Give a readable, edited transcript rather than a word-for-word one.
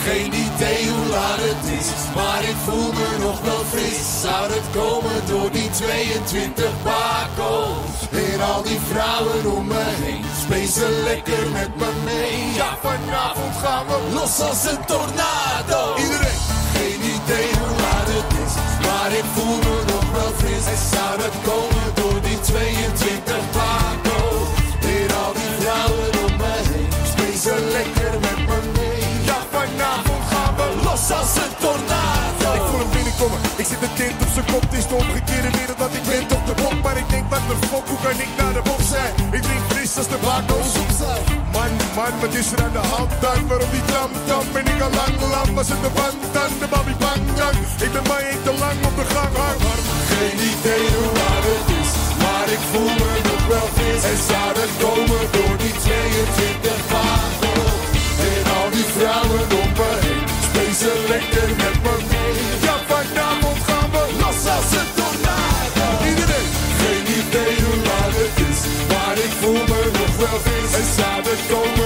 Geen idee hoe laat het is, maar ik voel me nog wel fris. Zou het komen door die 22 bako's? En al die vrouwen om me heen, spacen lekker met me mee. Ja, vanavond gaan we los als een tornado. Iedereen, geen idee hoe laat het is, maar ik voel me nog wel fris. En zou het komen door die 22 bako's? En al die vrouwen om me heen, spacen lekker met me mee. Ja, vanavond gaan we los als een tornado. Ik voel hem binnenkomen, ik zit een kind op zijn kop. Het is de omgekeerde wereld, want ik ben toch de bok. Maar ik denk, wat de fok, hoe kan ik naar de box zijn? Ik drink fris als de bako's op zijn. Man, wat is er aan de hand dan? Waarom die tram, ben ik al lang lam? Was het de band dan, de babi bang gang? Ik ben maar één te lang op de gang hang. Geen idee hoe laat het is, maar ik voel me nog wel fris. En zou het komen door die 22 bako's? En al die vrouwen om me heen, spacen lekker met me mee. Ja, vanavond gaan we los als een tornado. Iedereen, geen idee hoe laat het is, maar ik voel me nog wel fris. En zou het komen